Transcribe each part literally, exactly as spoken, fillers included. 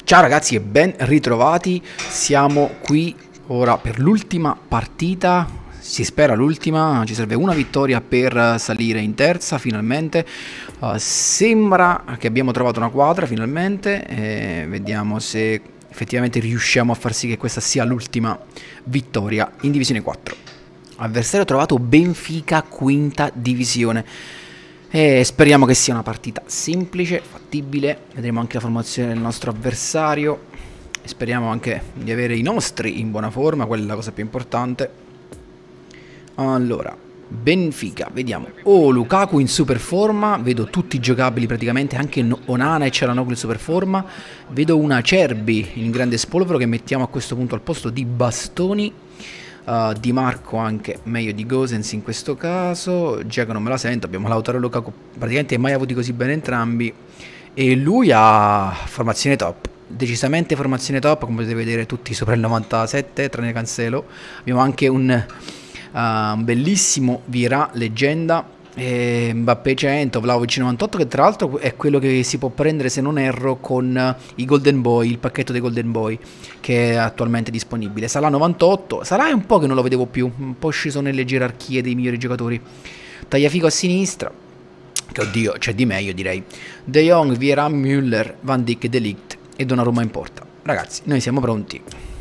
Ciao ragazzi e ben ritrovati, siamo qui ora per l'ultima partita, si spera l'ultima, ci serve una vittoria per salire in terza finalmente. Uh, sembra che abbiamo trovato una quadra finalmente e vediamo se effettivamente riusciamo a far sì che questa sia l'ultima vittoria in divisione quattro. Avversario trovato Benfica, quinta divisione. E speriamo che sia una partita semplice, fattibile. Vedremo anche la formazione del nostro avversario e speriamo anche di avere i nostri in buona forma, quella è la cosa più importante. Allora, Benfica, vediamo. Oh, Lukaku in super forma, vedo tutti giocabili praticamente, anche Onana e Çalhanoğlu in super forma. Vedo una Acerbi in grande spolvero che mettiamo a questo punto al posto di Bastoni. Uh, Di Marco anche meglio di Gosens in questo caso. Dzeko non me la sento, abbiamo Lautaro e Lukaku praticamente mai avuti così bene entrambi. E lui ha formazione top, decisamente formazione top, come potete vedere tutti sopra il novantasette tranne Cancelo. Abbiamo anche un, uh, un bellissimo Vieira leggenda, e Mbappé cento, Vlahovic novantotto, che tra l'altro è quello che si può prendere, se non erro, con uh, i Golden Boy, il pacchetto dei Golden Boy che è attualmente disponibile. Salah novantotto, Salah è un po' che non lo vedevo più, un po' sceso nelle gerarchie dei migliori giocatori. Tagliafico a sinistra, che oddio c'è di meglio direi. De Jong, Vieira, Müller, Van Dijk, De Ligt e Donnarumma in porta. Ragazzi, noi siamo pronti,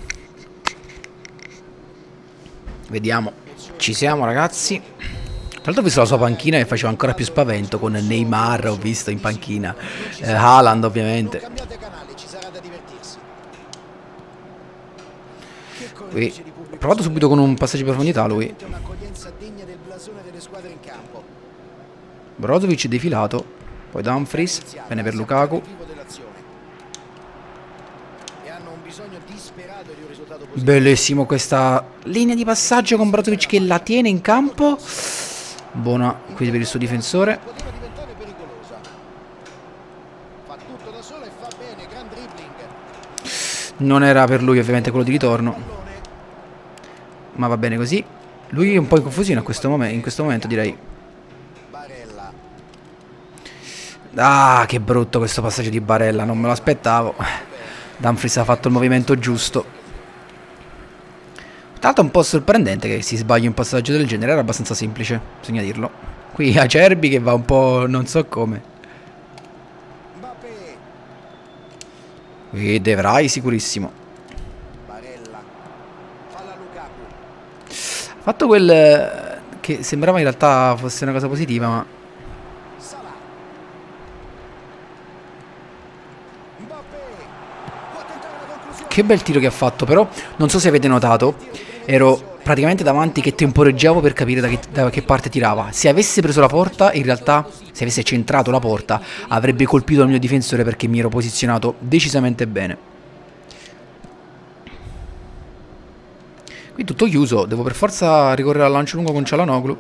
vediamo, ci siamo ragazzi. Tra l'altro ho visto la sua panchina e faceva ancora più spavento con Neymar, ho visto in panchina, eh, Haaland ovviamente. Qui ho provato subito con un passaggio di profondità lui. Brozovic defilato, poi Dumfries, bene per Lukaku. Bellissimo questa linea di passaggio con Brozovic che la tiene in campo. Buona qui per il suo difensore. Non era per lui ovviamente quello di ritorno, ma va bene così. Lui è un po' in confusione a questo momento, in questo momento direi. Ah, che brutto questo passaggio di Barella, non me lo aspettavo. Dumfries ha fatto il movimento giusto. Tra l'altro è un po' sorprendente che si sbagli un passaggio del genere, era abbastanza semplice, bisogna dirlo. Qui Acerbi che va un po' non so come. E De Vrij sicurissimo. Ha fatto quel che sembrava in realtà fosse una cosa positiva, ma... Che bel tiro che ha fatto, però non so se avete notato, ero praticamente davanti che temporeggiavo per capire da che, da che parte tirava. Se avesse preso la porta, in realtà, se avesse centrato la porta, avrebbe colpito il mio difensore perché mi ero posizionato decisamente bene. Qui tutto chiuso, devo per forza ricorrere al lancio lungo con Çalhanoğlu.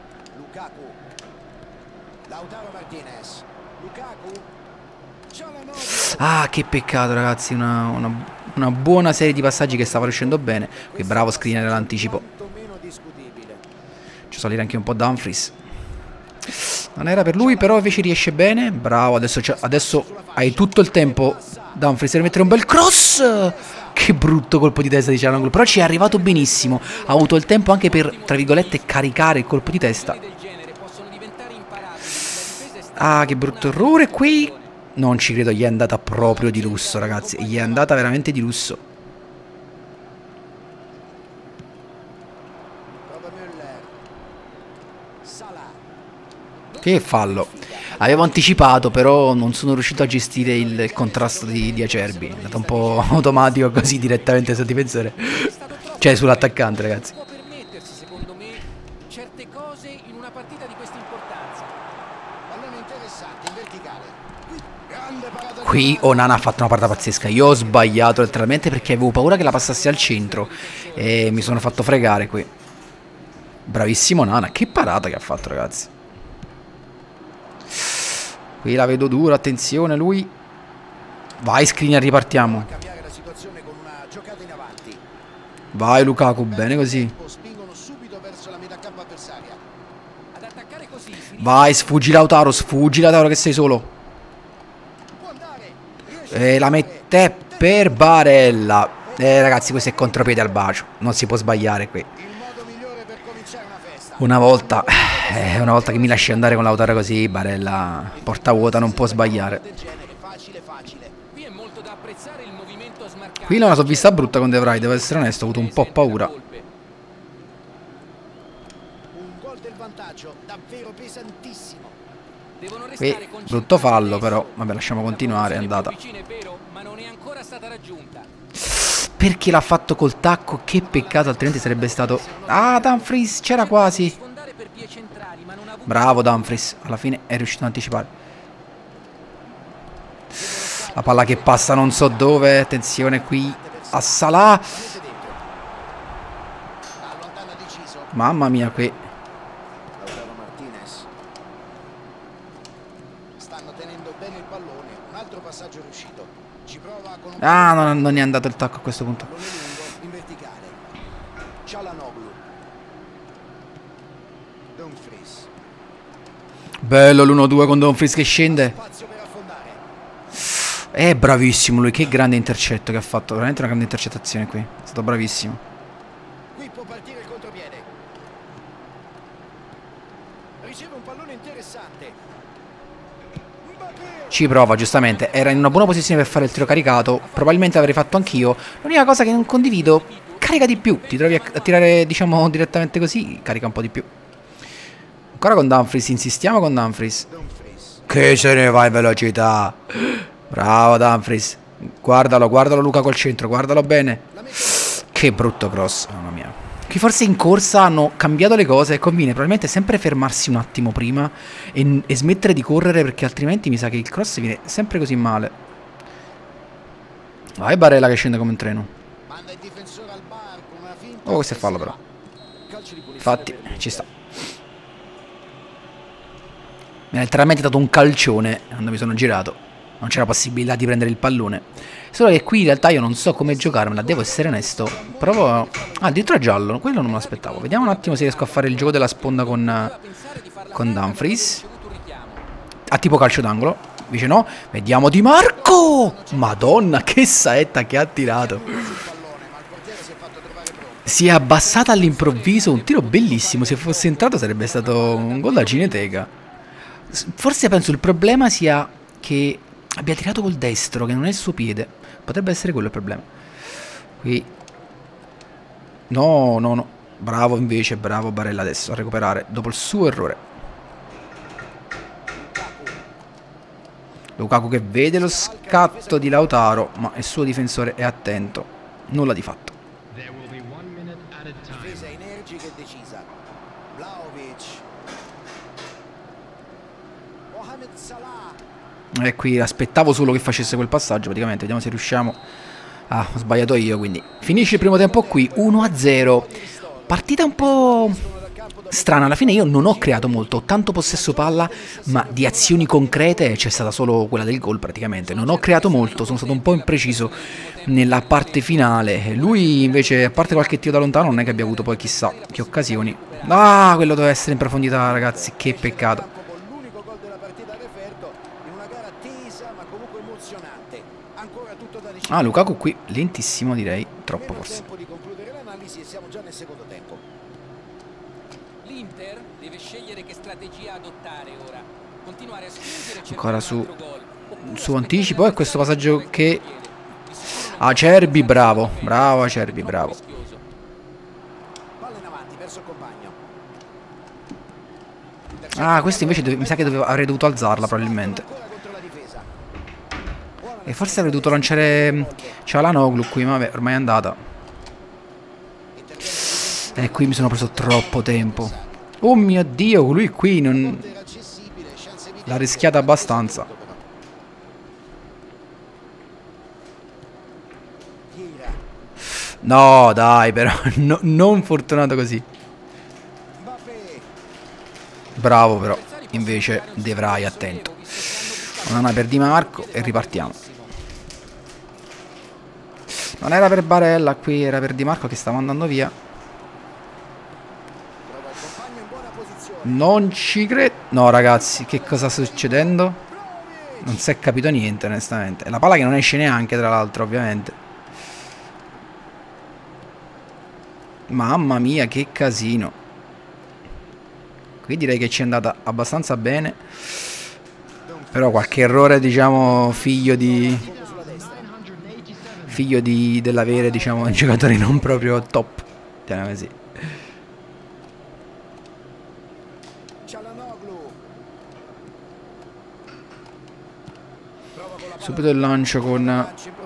Ah, che peccato ragazzi, una... una... Una buona serie di passaggi che stava riuscendo bene. Qui bravo Skriniar nell'anticipo. Ci salire anche un po' Dumfries. Non era per lui, però invece riesce bene. Bravo, adesso, adesso hai tutto il tempo Dumfries per mettere un bel cross. Che brutto colpo di testa di Çalhanoğlu, però ci è arrivato benissimo. Ha avuto il tempo anche per, tra virgolette, caricare il colpo di testa. Ah, che brutto errore qui. Non ci credo, gli è andata proprio di lusso ragazzi, gli è andata veramente di lusso. Che fallo. Avevo anticipato, però non sono riuscito a gestire il, il contrasto di, di Acerbi. È andato un po' automatico così direttamente sul difensore. Cioè sull'attaccante ragazzi. Qui Onana ha fatto una parata pazzesca. Io ho sbagliato letteralmente perché avevo paura che la passasse al centro e mi sono fatto fregare qui. Bravissimo Onana. Che parata che ha fatto ragazzi. Qui la vedo dura, attenzione lui. Vai Skriniar, ripartiamo. Vai Lukaku, bene così. Vai, sfuggi Lautaro, sfuggi Lautaro che sei solo. E la met forte per Barella. Eh ragazzi, questo è contropiede al bacio. Non si può sbagliare qui. Una volta, eh, una volta che mi lasci andare con Lautaro così, Barella porta vuota, non può sbagliare. Qui non la so vista brutta con De Vrij, devo essere onesto, ho avuto un po' paura. Qui, brutto fallo però, vabbè lasciamo continuare, è andata. Perché l'ha fatto col tacco? Che peccato, altrimenti sarebbe stato... Ah, Dumfries, c'era quasi. Bravo Dumfries, alla fine è riuscito ad anticipare. La palla che passa non so dove, attenzione qui a Salah. Mamma mia qui. Ah, non, non è andato il tacco a questo punto. Bello l'uno due con Dumfries che scende. È bravissimo lui, che grande intercetto che ha fatto. Veramente una grande intercettazione qui. È stato bravissimo. Qui può partire il contropiede. Riceve un pallone interessante. Ci prova, giustamente. Era in una buona posizione per fare il tiro caricato. Probabilmente l'avrei fatto anch'io. L'unica cosa che non condivido, carica di più. Ti trovi a, a tirare, diciamo, direttamente così, carica un po' di più. Ancora con Dumfries, insistiamo con Dumfries. Che se ne va in velocità. Bravo Dumfries. Guardalo, guardalo Luca col centro, guardalo bene. Che brutto cross, mamma mia. Qui forse in corsa hanno cambiato le cose e conviene probabilmente sempre fermarsi un attimo prima e, e smettere di correre, perché altrimenti mi sa che il cross viene sempre così male. Vai Barella che scende come un treno. Oh, questo è fallo però. Infatti ci sta. Mi ha letteralmente dato un calcione quando mi sono girato. Non c'era possibilità di prendere il pallone. Solo che qui in realtà io non so come giocarmela, devo essere onesto. Provo... Ah, addirittura giallo, quello non me l'aspettavo. Vediamo un attimo se riesco a fare il gioco della sponda con, con Dumfries. A tipo calcio d'angolo. Invece no. Vediamo Di Marco! Madonna, che saetta che ha tirato. Si è abbassata all'improvviso, un tiro bellissimo. Se fosse entrato sarebbe stato un gol da cineteca. Forse penso il problema sia che abbia tirato col destro, che non è il suo piede. Potrebbe essere quello il problema. Qui. No, no, no. Bravo invece, bravo Barella adesso a recuperare dopo il suo errore. Lukaku che vede lo scatto di Lautaro, ma il suo difensore è attento. Nulla di fatto. Difesa energica e decisa. Vlahovic. Mohamed Salah. E qui aspettavo solo che facesse quel passaggio, praticamente. Vediamo se riusciamo. Ah, ho sbagliato io, quindi. Finisce il primo tempo qui, uno a zero. Partita un po' strana. Alla fine io non ho creato molto. Ho tanto possesso palla, ma di azioni concrete c'è stata solo quella del gol, praticamente. Non ho creato molto, sono stato un po' impreciso nella parte finale. Lui invece, a parte qualche tiro da lontano, non è che abbia avuto poi chissà che occasioni. Ah, quello doveva essere in profondità, ragazzi. Che peccato. Ah, Lukaku qui lentissimo, direi. Troppo forse. Ancora su su anticipo. E questo passaggio che Acerbi, bravo. Bravo Acerbi, bravo. Ah, questo invece mi sa che dovevo, avrei dovuto alzarla probabilmente. E forse avrei dovuto lanciare Çalhanoğlu qui, ma vabbè, ormai è andata. E qui mi sono preso troppo tempo. Oh mio Dio, lui qui non... l'ha rischiata abbastanza. No, dai, però, no, non fortunato così. Bravo però, invece De Vrij attento. Una per Di Marco e ripartiamo. Non era per Barella qui, era per Di Marco che stava andando via. Non ci credo. No ragazzi, che cosa sta succedendo? Non si è capito niente, onestamente. La palla che non esce neanche, tra l'altro, ovviamente. Mamma mia, che casino. Qui direi che ci è andata abbastanza bene. Però qualche errore, diciamo, figlio di... Figlio di dell'avere, diciamo, un giocatore non proprio top. Diciamo così. Subito il lancio con...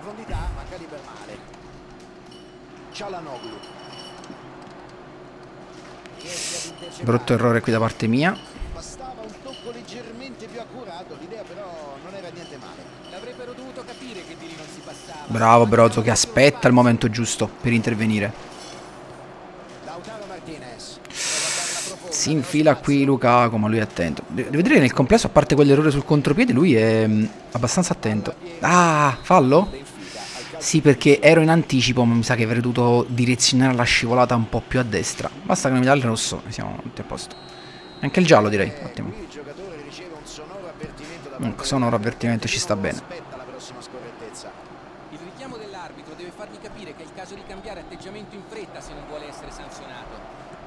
Brutto errore qui da parte mia. Bastava un tocco leggermente più accurato, l'idea però non era niente male. L'avrebbero dovuto capire che di lì non si passava. Bravo Brozo che aspetta il momento giusto per intervenire. Lautaro Martinez. Si infila qui Lukaku, ma lui è attento. Devo dire che nel complesso, a parte quell'errore sul contropiede, lui è mh, abbastanza attento. Ah, fallo? Sì, perché ero in anticipo, ma mi sa che avrei dovuto direzionare la scivolata un po' più a destra. Basta che non mi dà il rosso e siamo tutti a posto. Anche il giallo, direi. Ottimo. Un sonoro avvertimento ci sta bene. Il richiamo dell'arbitro deve fargli capire che è il caso di cambiare atteggiamento in fretta se non vuole essere sanzionato.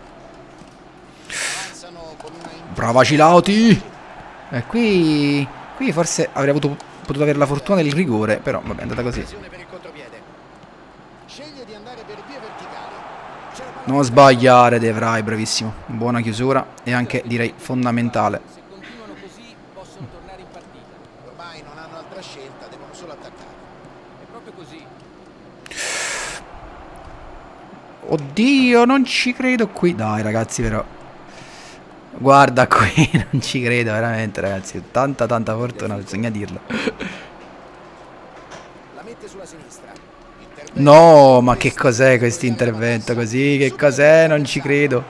Brava Cilauti! E qui... Qui forse avrei avuto, potuto avere la fortuna del rigore, però vabbè, è andata così. Non sbagliare, De Vrij, bravissimo. Buona chiusura e anche, direi, fondamentale. Se continuano così possono tornare in partita. Ormai non hanno altra scelta, devono solo attaccare. È proprio così. Oddio, non ci credo qui. Dai, ragazzi, però. Guarda qui, non ci credo, veramente, ragazzi. Tanta, tanta fortuna, bisogna dirlo. La mette sulla sinistra. No, ma che cos'è questo intervento così? Che cos'è? Non ci credo.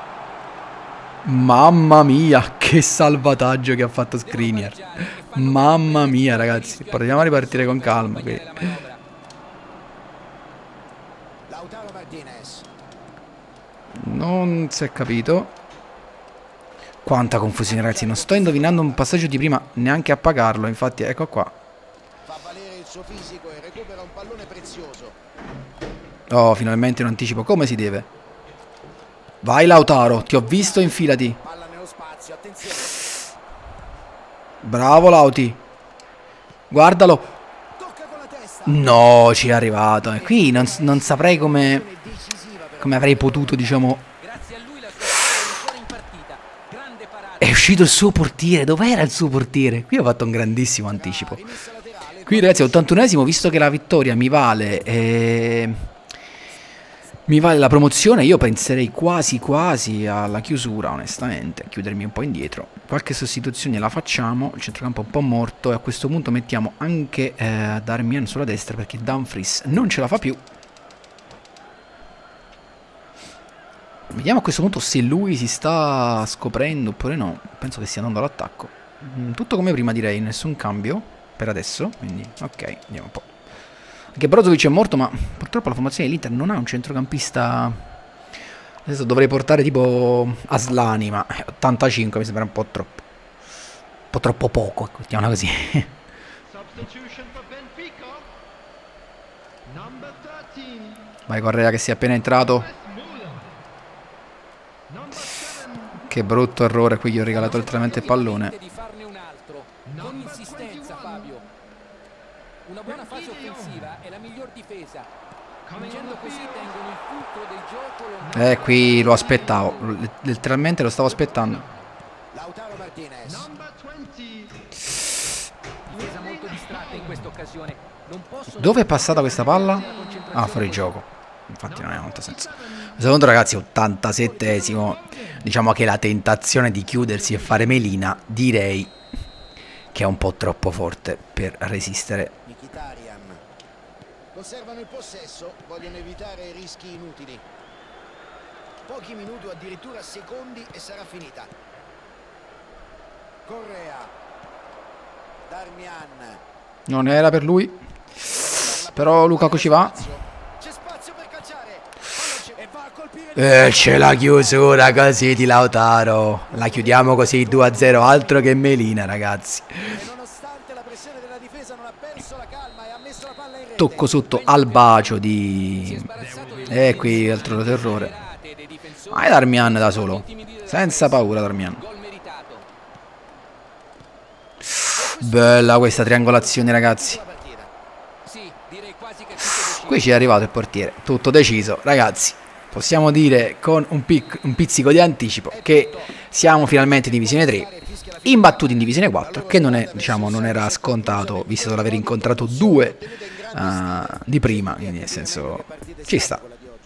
Mamma mia, che salvataggio che ha fatto Skriniar. Mamma mia, ragazzi. Proviamo a ripartire con calma qui. Lautaro Martinez. Non si è capito. Quanta confusione, ragazzi. Non sto indovinando un passaggio di prima neanche a pagarlo. Infatti, ecco qua. Fa valere il suo fisico e recupera un pallone prezioso. Oh, finalmente un anticipo come si deve. Vai Lautaro, ti ho visto, infilati. Palla nello spazio, attenzione. Bravo Lauti. Guardalo. Tocca con la testa. No, ci è arrivato. E qui non, non saprei come come avrei potuto, diciamo. Grazie a lui la sua squadra è ancora in partita. Grande parata. È uscito il suo portiere. Dov'era il suo portiere? Qui ho fatto un grandissimo anticipo. Qui ragazzi, ottantunesimo, visto che la vittoria mi vale eh, mi vale la promozione, io penserei quasi quasi alla chiusura, onestamente, a chiudermi un po' indietro. Qualche sostituzione la facciamo, il centrocampo è un po' morto e a questo punto mettiamo anche eh, Darmian sulla destra perché Dumfries non ce la fa più. Vediamo a questo punto se lui si sta scoprendo oppure no. Penso che stia andando all'attacco. Tutto come prima, direi, nessun cambio per adesso, quindi ok, andiamo un po'. Anche Brozovic è morto, ma purtroppo la formazione dell'Inter non ha un centrocampista. Adesso dovrei portare tipo Aslani, ma ottantacinque mi sembra un po' troppo. Un po' troppo poco, mettiamola così. Vai Correa che si è appena entrato. Che brutto errore, qui gli ho regalato letteralmente il pallone. Con insistenza, Fabio. Una buona fase offensiva è la miglior difesa. Vincendo così tengono il fulcro del gioco. Eh, qui lo aspettavo. Letteralmente lo stavo aspettando. Lautaro Martinez. Difesa molto distratta in questa occasione. Non possono... Dove è passata questa palla? Ah, fuori gioco. Infatti non ha molto senso. Secondo ragazzi, ottantasettesimo. Diciamo che la tentazione di chiudersi e fare melina, direi che è un po' troppo forte per resistere. Mkhitaryan. Conservano il possesso, vogliono evitare rischi inutili. Pochi minuti o addirittura secondi e sarà finita. Correa. Darmian. Non era per lui. Però Lukaku ci va. C'è spazio per calciare. E va a colpire. E c'è la chiusura così di Lautaro. La chiudiamo così due a zero. Altro che melina, ragazzi. E nonostante la pressione tocco sotto al bacio di... E qui altro terrore. Vai Darmian da solo, senza paura Darmian. Bella questa triangolazione, ragazzi. Qui ci è arrivato il portiere, tutto deciso, ragazzi. Possiamo dire con un, pic un pizzico di anticipo che siamo finalmente in divisione tre, imbattuti in divisione quattro, che non, è, diciamo, non era scontato, visto l'aver incontrato due uh, di prima, quindi nel senso ci sta.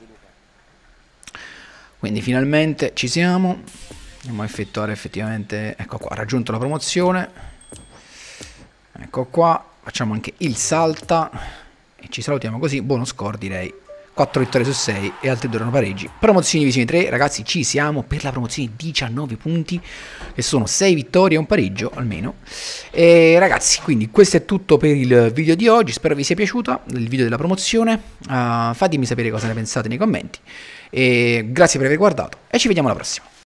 Quindi finalmente ci siamo, andiamo a effettuare effettivamente, ecco qua, raggiunto la promozione, ecco qua, facciamo anche il salta e ci salutiamo così, buono score direi, quattro vittorie su sei e altri due erano pareggi. Promozione divisione tre, ragazzi, ci siamo per la promozione diciannove punti, che sono sei vittorie e un pareggio almeno. E ragazzi, quindi questo è tutto per il video di oggi, spero vi sia piaciuto il video della promozione, uh, fatemi sapere cosa ne pensate nei commenti, e grazie per aver guardato e ci vediamo alla prossima.